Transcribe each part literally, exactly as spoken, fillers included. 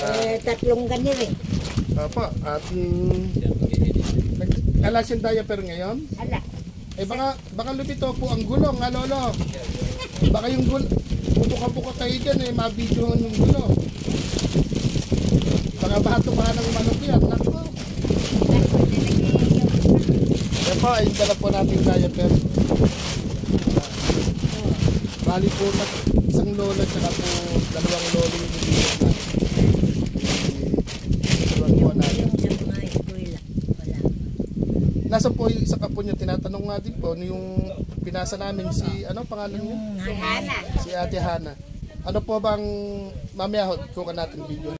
Eh, tatlong ganyan eh. Opo, ating nag-alas yung diaper ngayon? Ala. Eh baka, baka lumito po ang gulong, ha lolo? Baka yung gulong, bubuka-buka kayo dyan eh, mabidyohan yung gulong. Baka bato-baha ng manok yan, nako. Yan po, ay dala po natin diaper. Bali po na isang lola tsaka po dalawang lolo yung bibigyan na. Nasa po yung isa ka po niya, tinatanong nga din po, yung pinasa namin si, ano pangalan niya? Si Hana. Si Ate Hana. Ano po bang, mamaya kuha natin video.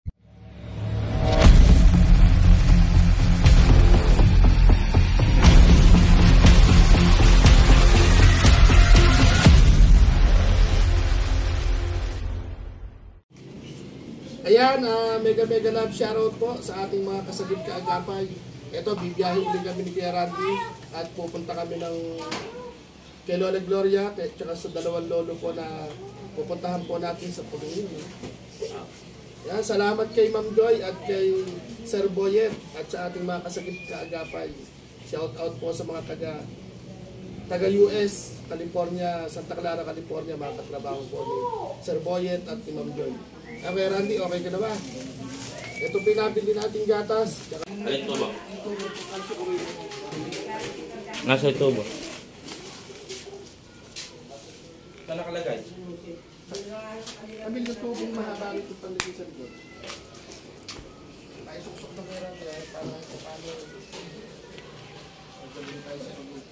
Ayan, uh, mega mega love shoutout po sa ating mga kasagip kaagapay. Ito, bibiyahin din kami ni Kuya Randy at pupunta kami ng kay Lola Gloria at saka sa dalawang lolo po na pupuntahan po natin sa Pugingin. Yan, salamat kay Ma'am Joy at kay Sir Boyet at sa ating mga kasagip kaagapay. Shout out po sa mga taga taga U S, California, Santa Clara, California, mga katrabaho po ni Sir Boyet at ni Ma'am Joy. Ah, Kuya Randy, okay ka na ba? Ito pinabili nating gatas. Ay, ito ba? Nasa ito ba? Saan nakalagay? Kami na tubong mahaba ito palagi sa likod. Ay, suksok na Kuya Randy eh, para ito paano magaling tayo sa likod.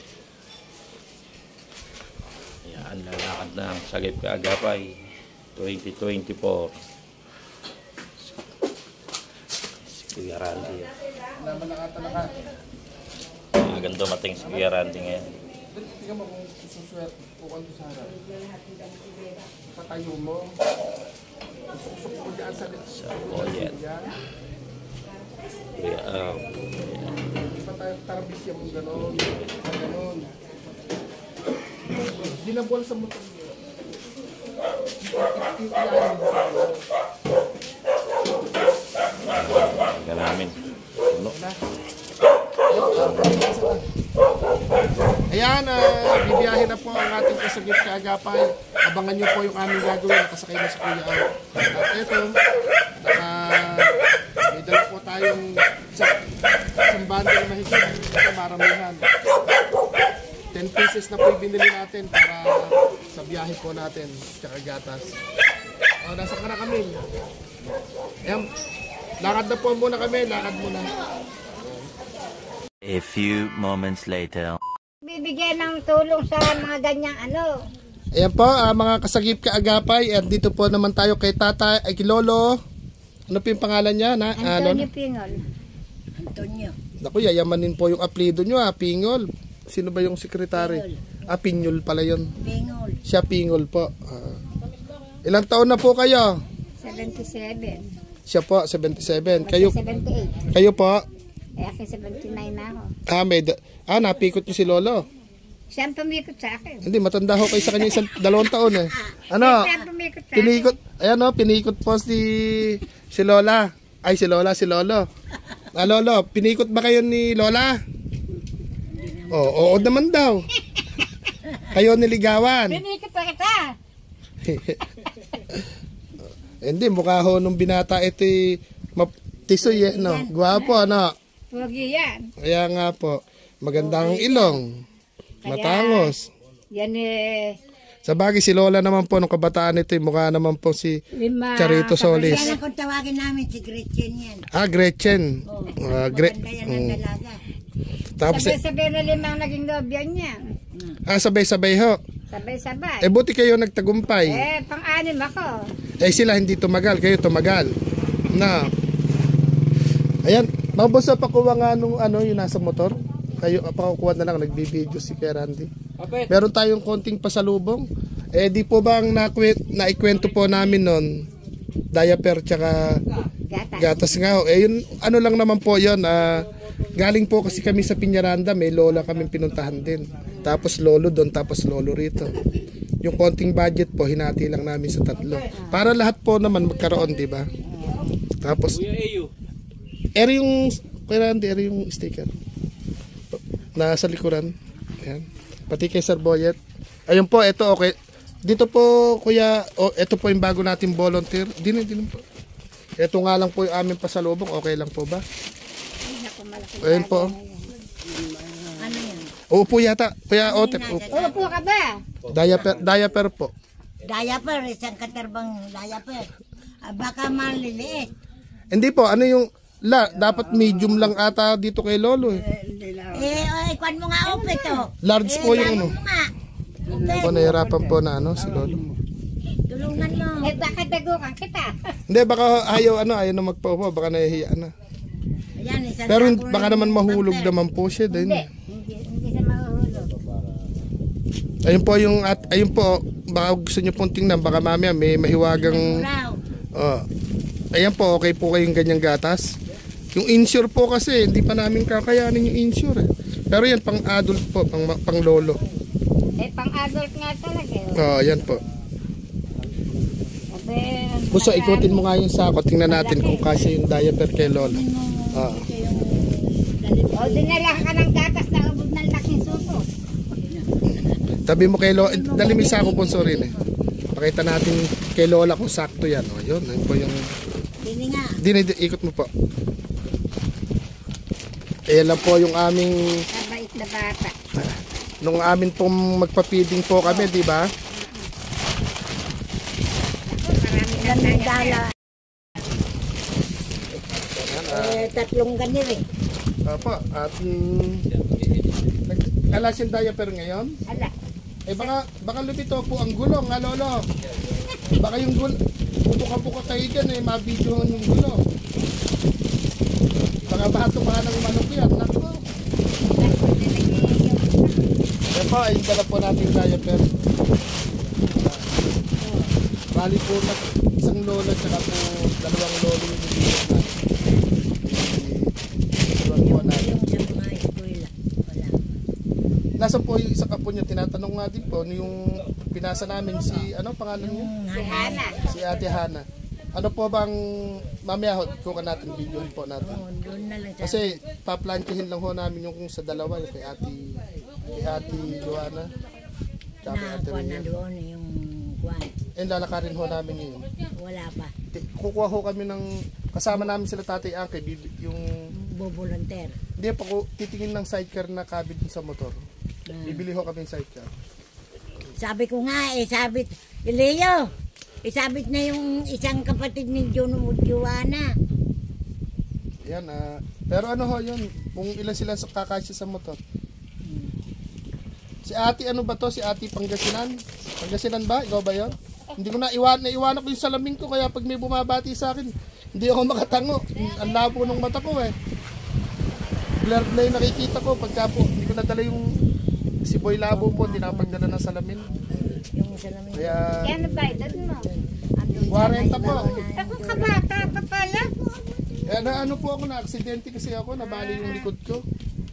Ayan, lalakad ng Sagip Kaagapay twenty twenty-four. Kuya Randy. Naman nakatalaka. Maganda dumating si Kuya Randy ngayon. Tingnan mo kung suswerte po kung sa harap. Patayo mo. Susok mo dyan sa likod. Sa Boyet. Kuya, ah. Hindi pa tayo tarbis yan mong gano'n. Gano'n. Hindi na buwan sa motor niyo. Iyayin mo sa motor. Hanggang namin. Puno. Ayan, uh, bibiyahin na po ang ating kasagip kaagapay. Abangan nyo po yung aming gagawin. Nakasakay na si Kuya Al. At ito, naka, may dala po tayong isang, isang bundle na mahigit. Ito, maramihan. ten pieces na po yung binili natin para sa biyahe po natin. Tsaka gatas. O, nasa ka na kami. Ayan. Lakad na po muna kami, lakad muna. A few moments later. Bibigyan ng tulong sa mga ganyang ano. Ayan po, uh, mga kasagip kaagapay. At dito po naman tayo kay Tata, ay kay Lolo. Ano po yung pangalan niya? Na, Antonio uh, Pingol. Antonio. Naku, yayamanin po yung apelido nyo ha, Pingol. Sino ba yung sekretary? Pingol. Ah, Pinyol pala yun. Pingol. Siya Pingol po. Uh, ilang taon na po kayo? seventy-seven. Siya po, seventy-seven. Kayo, seventy-eight. kayo po? Eh, akin seventy-nine na ako. Ah, may, ah, napikot niyo si Lolo. Siya ang pumikot sa akin. Hindi, matanda ho kayo sa kanya isang dalawang taon eh. Ano? Siya ang pumikot sa Pinikot, ayan o, pinikot po si, si Lola. Ay, si Lola, si Lolo. Ah, Lolo, pinikot ba kayo ni Lola? Oo, oo naman daw. Kayo niligawan. Pinikot pa kita. Hindi, mukha ho nung binata ito tisoy eh, no? Gwapo, ano? Huwag yan. Kaya nga po, magandang ilong. Matangos. Yan eh. Sa bagay, si Lola naman po, nung kabataan ito, mukha naman po si Lima, Charito Solis. Yan ang kung tawagin namin, si Gretchen yan. Ah, Gretchen. Oh, uh, Gre maganda yan ang dalaga. Tapos, sabay-sabay na limang naging nobya niya. ah, sabay-sabay ho. Sabay-sabay. Eh, buti kayo nagtagumpay. Eh, pang-anim ako. Eh, sila hindi tumagal, kayo tumagal. Na. Ayan, mabusa pakuha nga nung ano, yung nasa motor. Kayo, pakukuha na lang, nagbibideo si Kuya Randy. Meron tayong konting pasalubong. Eh, di po bang naikwento po namin nun, diaper tsaka Gatas. gatas nga. Eh, yun, ano lang naman po yun, ah, galing po kasi kami sa Piñaranda, may lola kaming pinuntahan din. Tapos lolo doon, tapos lolo rito. Yung konting budget po, hinati lang namin sa tatlo. Para lahat po naman magkaroon, di ba? Tapos, eri yung, kaya hindi, eri yung sticker. Nasa likuran. Ayan. Pati kay Sir Boyet. Ayun po, ito okay. Dito po, kuya, oh, ito po yung bago nating volunteer. Dinin, dinin po. Ito nga lang po yung aming pasalubong. Okay lang po ba? Ayun po. Ano yan? Upo yata. Kuya Otep. Upo. Upo ka ba? Diaper, diaper po. Diaper, isang katarbang diaper. Ah, baka maliliit. Hindi po, ano yung, la, dapat medium lang ata dito kay Lolo eh. Eh, ay, kwan mo nga upe to. Large po yung ano. Mo nga. Upe. Po, nahirapan po na ano, si Lolo. Tulungan mo. Eh baka dagukan kita. Hindi, baka ayaw, ano, ayaw na magpaupo, baka nahihiya na. Ayan, isang Pero sako baka ng naman mahulog pamper. naman po siya din. Hindi. Hindi, hindi siya mahuhulog. Ayun po yung, at, ayun po, baka gusto nyo pong tingnan, baka mamaya may mahiwagang, Raw. oh, ayan po, okay po kayong ganyang gatas. Yung insure po kasi, hindi pa namin kakayanin yung insure eh. Pero yan, pang adult po, pang, pang lolo. Eh pang-adult nga talaga. eh. Oh, ayan po. Sabi, ano, Gusto, ikutin mo nga yung sako, tingnan natin kung kasi yung diaper kay lolo. Oh. o dinala ka ng gatas na ubod ng laking suso. Tabi mo kay Lola, dali mo yung sako po, sorry eh. Pakita natin kay Lola kung sakto yan. O, yun, yun po yung, Dini nga. di, di, ikot mo po. Ayan lang po yung aming, Mabait na bata. nung amin pong magpa-feeding po kami, di ba? Marami na Ganun tayo. dala. Eh, tatlong ganir eh. Opo, at mm, nag-alas yung diaper ngayon. Ala. Eh baka, baka lumito po ang gulong, nga lolo. Baka yung gulong, bubuka-buka kayo dyan eh, mabidyohan yung gulong. Baka bato-baha ng manok yan, nako. Yan po, ayun dala po natin yung diaper. Bali po na isang lolo at saka po dalawang lolo yung bibigyan natin. Dalawang po natin. Yung sa mga eskwela. Wala. Nasa po yung isa kapo niya, tinatanong nga din po, ano yung pinasa namin si, ano pangalan niya? Yung Hana. Si Ate Hana. Ano po bang, mamaya ho, kuha natin video po natin. Oh, doon na lang sa... Kasi paplantihin lang ho namin yung kung sa dalawa, yung kay Ate, kay Ate Luana. Tsaka kay Ate Nakakuha na Rhea. doon yung kwan. And lalakarin ho namin yun. Wala pa. Ti- Kukuha ho kami ng, kasama namin sila Tatay Angke, bibi- yung, Bobolunter. hindi pa ko titingin ng sidecar na kabit sa motor. Bibili ho kami ng sidecar. Sabi ko nga eh, sabit. Leo, isabit na yung isang kapatid ni John Joanna. Yan, ah. Pero ano ho yun, kung ilan sila sa kakasya sa motor. Si Ate ano ba to? Si Ate Pangasinan? Pangasinan ba? Ikaw ba yun? Hindi ko na iwan, naiwanan ko yung salamin ko, kaya pag may bumabati sa akin, hindi ako makatango. Ang labo ng mata ko eh. Blurred na yung nakikita ko, pagka po, hindi ko nadala yung si Boy Labo po, hindi nakapagdala ng salamin. Yung salamin. Kaya, Yan ba? Edad mo. kwarenta po. Ako kabata pa pala. Kaya na ano po ako, na aksidente kasi ako, nabali yung likod ko.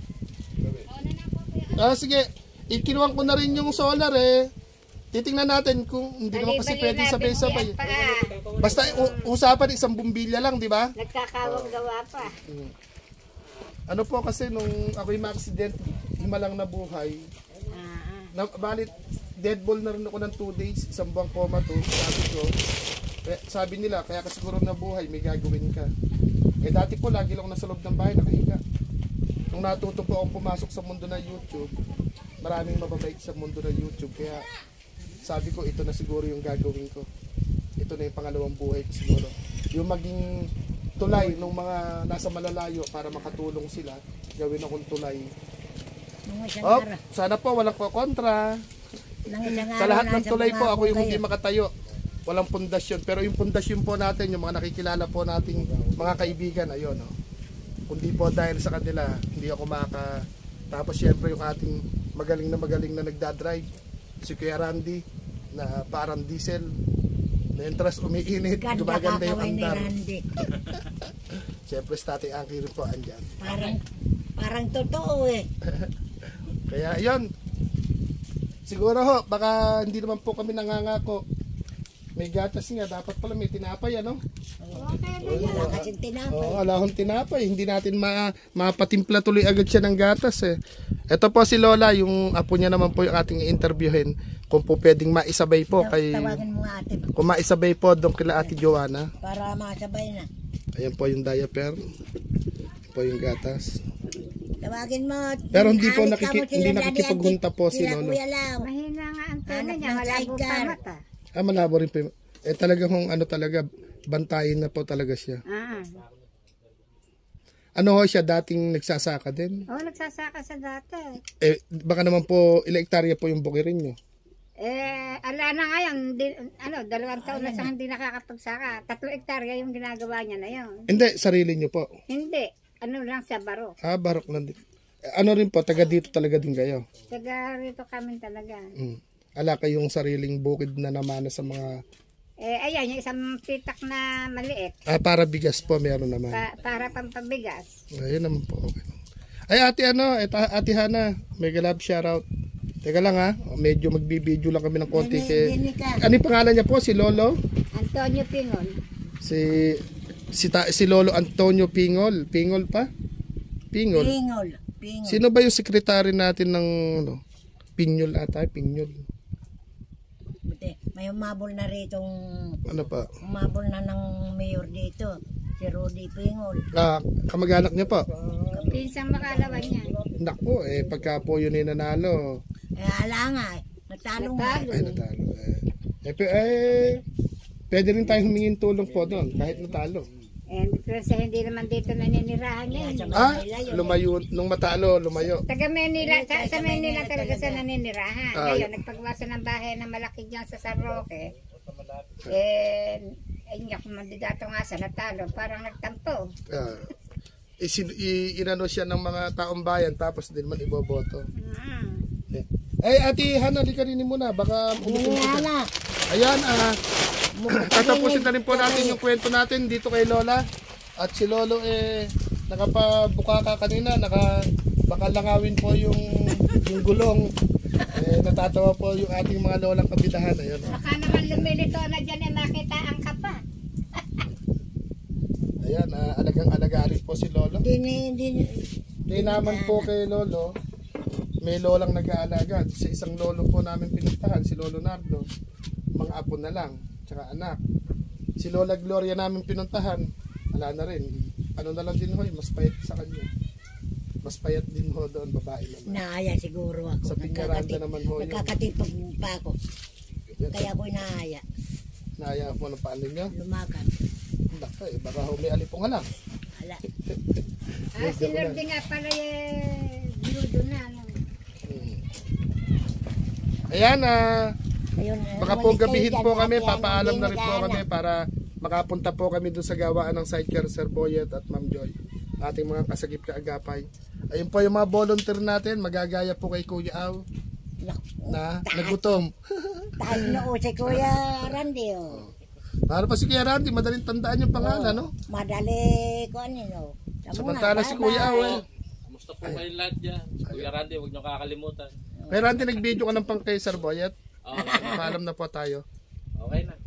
Ah, sige, ikinuwang ko na rin yung solar eh. Titingnan natin kung hindi naman kasi pwede sabay-sabay. Basta u- usapan isang bumbilya lang, di ba? Nagkakawag gawa pa. Ano po kasi nung ako'y ma-accident, lima lang na buhay. Ah, Na, balit, dead ball na rin ako ng two days, isang buwang coma to, sabi ko. Kaya, sabi nila, kaya kasi siguro na buhay, may gagawin ka. Eh dati po, lagi lang ako nasa loob ng bahay, nakahiga. Nung natuto po akong pumasok sa mundo ng YouTube, maraming mababait sa mundo ng YouTube, kaya sabi ko, ito na siguro yung gagawin ko. Ito na yung pangalawang buhay ko siguro. Yung maging tulay ng mga nasa malalayo para makatulong sila, gawin akong tulay. Nung isang Oh, araw. sana po walang kontra. Nung isang Sa araw, lahat ng nasa tulay po, bangako ako yung hindi kayo. makatayo. Walang pundasyon. Pero yung pundasyon po natin, yung mga nakikilala po nating mga kaibigan, ayun. Oh. Kundi po dahil sa kanila, hindi ako makaka... Tapos syempre yung ating magaling na magaling na nagdadrive, si Kuya Randy, na parang diesel. Na entras umiinit, Ganda gumaganda yung kakaway ni andar. Randy. Syempre si Tatay Angki rin po andyan. Parang, parang totoo eh. Kaya yun. Siguro ho, baka hindi naman po kami nangangako May gatas nga, dapat pala may tinapay, ano? Okay na yan. Wala kasing tinapay. Oo, oh, alahong tinapay. Hindi natin ma mapatimpla tuloy agad siya ng gatas eh. Ito po si Lola, yung apo niya naman po yung ating i-interviewin. Kung po pwedeng maisabay po kay... Tawagin mo nga ate Kung maisabay po doon kila Ate Joanna. para masabay na. Ayan po yung diaper. Ayan po yung gatas. Tawagin mo. Pero hindi po alis ka nakiki- mo sila, hindi Daddy nakikipaghunta Auntie. po si Sila Lolo. Kuya Lau. Mahina nga ang tono Anak niya. ng Malabo pa sidecar. mata. Ah, malabo rin po. yung- Eh talagang ano talaga, bantayin na po talaga siya. Ah. Ano ho siya, dating nagsasaka din? Oo, nagsasaka sa dati. Eh, baka naman po, ilang hektarya po yung bukirin nyo. Eh, ala na ngayon, di, ano, dalawang taon na siyang hindi nakakapagsaka. Tatlo hektarya yung ginagawa niya na yun. Hindi, sarili nyo po. Hindi, ano lang sa baro. Ah, barok lang din. Eh, ano rin po, taga dito talaga din kayo. Taga rito kami talaga. Mm. Ala kayong sariling bukid na namana sa mga... Eh, ayan, yung isang pitak na maliit. Ah, para bigas po, meron naman. Pa, para pampabigas. Ayun naman po, okay. Ay, ate ano, ito, ate Hana, mega love shoutout. Teka lang ha, medyo magbibideo lang kami ng konti. Kay... Dini ka. Ano yung pangalan niya po? Si Lolo? Antonio Pingon. Si si, ta, si Lolo Antonio Pingol. Pingol pa? Pingol. Pingol. Pingol. Sino ba yung sekretary natin ng ano? Pinyol ata, Pinyol. Buti, may umabol na rito, Ano pa? umabol na ng mayor dito. Si Rudy Pingol. Ah, kamag-anak niya po. Pinsang makalawan niya. Nako, eh pagka po yun ay nanalo. Eh, ala nga eh. Natalo nga. Natalo. Ay, natalo. Eh, eh, pe- eh pwede rin tayong humingin tulong po doon, kahit natalo. Eh, kasi hindi naman dito naninirahan niya. Sa Ah, Manila yun. lumayo, nung matalo, lumayo. Taga Manila, sa, Sa sa Manila Manila talaga talaga. sa naninirahan. Ah, Ngayon, nagpagwasa ng bahay na malaki dyan sa San Roque. Eh, ay nga kumandidato nga sa natalo, parang nagtampo. Ah, isin, i, inano siya ng mga taong bayan, tapos din man iboboto. Ah. Eh, Ay, ate Hana, di ka rin muna, baka umutin ka. Ala. Ayan, ah, tatapusin na rin po natin yung kwento natin dito kay Lola. At si Lolo eh, nakapabuka ka kanina, naka, baka langawin po yung, yung gulong. Eh, natatawa po yung ating mga lolang kabidahan. Ayan, oh. Baka naman lumilito na dyan eh, makita ang kapa. Ayan, ah, alagang-alaga rin po si Lolo. Dini, dini. Hindi naman po kay Lolo, may lolang nag-aalaga. Sa isang lolo po namin pinuntahan, si Lolo Nardo, mga apo na lang, tsaka anak. Si Lola Gloria namin pinuntahan, wala na rin. Ano na lang din ho, mas payat sa kanya. Mas payat din ho doon, babae naman. Naaya siguro ako. Sa Piñaranda Nagkakati- naman ho yun. Nagkakatipag pa ako. Kaya ako'y naaya. Naaya po ng paano niya. Lumakad. Baka eh, baka ho may alipong alam. Ala. Ah, si Lorde nga pala eh, binudo na. Ano. Hmm. Ayan, ah, Ayun, eh, baka po umalis kayo gabihin dyan, po kami, Ate Ana, papaalam hindi na rin po nag-aana. kami para makapunta po kami doon sa gawaan ng sidecar Sir Boyet at Ma'am Joy. Ating mga kasagip kaagapay. Ayun po yung mga volunteer natin, magagaya po kay Kuya Aw Naku, na nagutom. taas noo si Kuya Randy, oh. Para pa si Kuya Randy, madaling tandaan yung pangalan, no? Madali ko ano, no? Samantala si Kuya Aw eh. Kamusta po kayo lahat dyan? Kuya Randy, huwag niyo kakalimutan. Kuya Randy, nag-video ka ng pang kay Sir Boyet. Okay, Paalam na po tayo. okay na.